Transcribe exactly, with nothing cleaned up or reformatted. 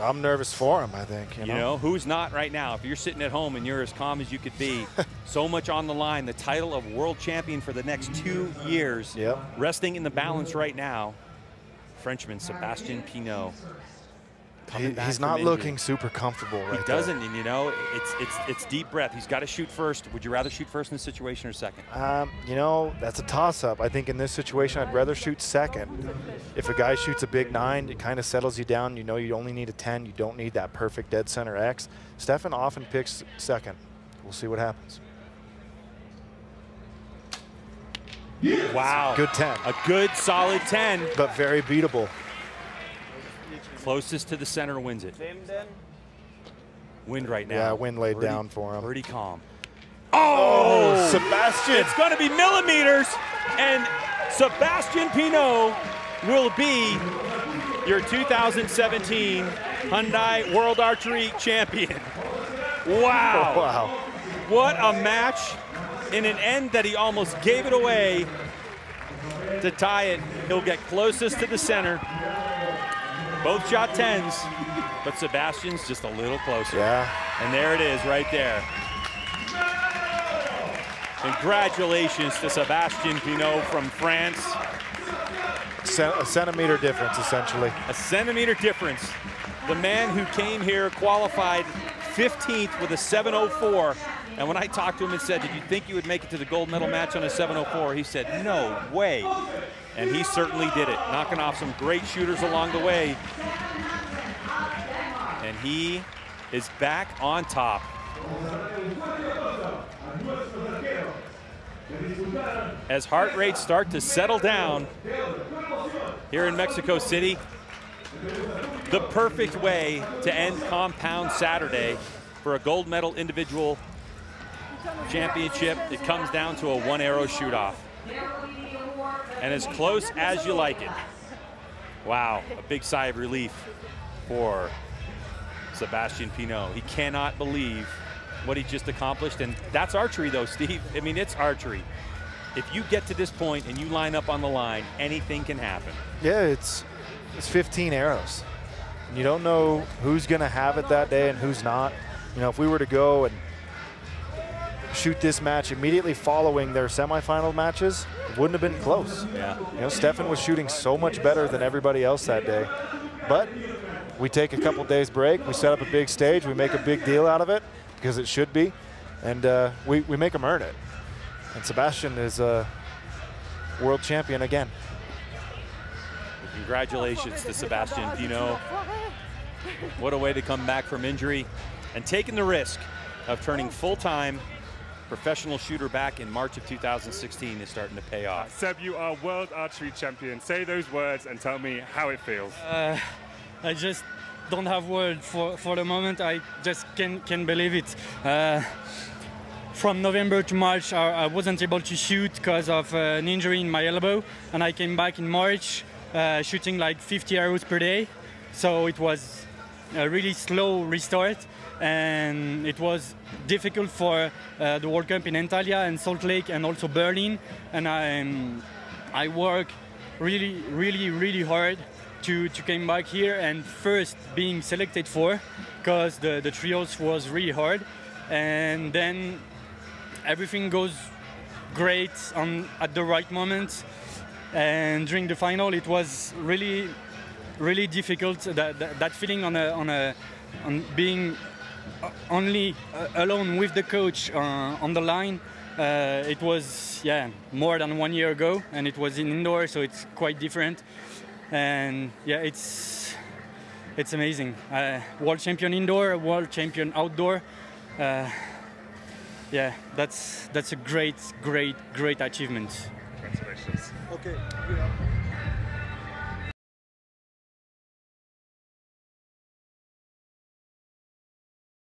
I'm nervous for him, I think. You, you know? know, who's not right now? If you're sitting at home and you're as calm as you could be, so much on the line, the title of world champion for the next two years, yep. resting in the balance right now, Frenchman Sébastien Peineau. He, he's not looking super comfortable right He doesn't, there. and you know, it's it's it's deep breath. He's got to shoot first. Would you rather shoot first in this situation or second? Um, you know, that's a toss-up. I think in this situation, I'd rather shoot second. If a guy shoots a big nine, it kind of settles you down. You know you only need a ten. You don't need that perfect dead center X. Stefan often picks second. We'll see what happens. Wow. Good ten. A good, solid ten. But very beatable. Closest to the center wins it. Wind right now. Yeah, wind laid pretty, down for him. Pretty calm. Oh, oh Sébastien. It's going to be millimeters, and Sébastien Peineau will be your two thousand seventeen Hyundai World Archery Champion. Wow. Wow. What a match in an end that he almost gave it away to tie it. He'll get closest to the center. Both shot tens, but Sebastian's just a little closer. Yeah. And there it is right there. Congratulations to Sébastien Peineau from France. A centimeter difference, essentially. A centimeter difference. The man who came here qualified fifteenth with a seven oh four. And when I talked to him and said, did you think you would make it to the gold medal match on a seven oh four? He said, no way. And he certainly did it, knocking off some great shooters along the way. And he is back on top. As heart rates start to settle down here in Mexico City, the perfect way to end Compound Saturday for a gold medal individual championship. It comes down to a one arrow shoot off. And as close as you like it. Wow, a big sigh of relief for Sébastien Peineau. He cannot believe what he just accomplished, and that's archery though, Steve. I mean, it's archery. If you get to this point and you line up on the line, anything can happen. Yeah, it's it's fifteen arrows. And you don't know who's gonna have it that day and who's not. You know, if we were to go and shoot this match immediately following their semifinal matches, it wouldn't have been close. Yeah. You know, Stefan was shooting so much better than everybody else that day. But we take a couple days break, we set up a big stage, we make a big deal out of it, because it should be, and uh, we, we make them earn it. And Sébastien is a world champion again. Congratulations to Sébastien Peineau. What a way to come back from injury and taking the risk of turning full-time professional shooter back in March of two thousand sixteen is starting to pay off. Seb, you are world archery champion. Say those words and tell me how it feels. Uh, I just don't have words for, for the moment. I just can't, can't believe it. Uh, from November to March, I, I wasn't able to shoot because of uh, an injury in my elbow, and I came back in March uh, shooting like fifty arrows per day. So it was a really slow restart, and it was difficult for uh, the World Cup in Antalya and Salt Lake and also Berlin. And I, um, I work really, really, really hard to, to come back here and first being selected for, because the, the trios was really hard. And then everything goes great on, at the right moment. And during the final, it was really, really difficult. That, that, that feeling on, a, on, a, on being only uh, alone with the coach uh, on the line. Uh, it was, yeah, more than one year ago, and it was in indoor, so it's quite different. And yeah, it's it's amazing. Uh, world champion indoor, world champion outdoor. Uh, yeah, that's that's a great, great, great achievement. Congratulations. Okay.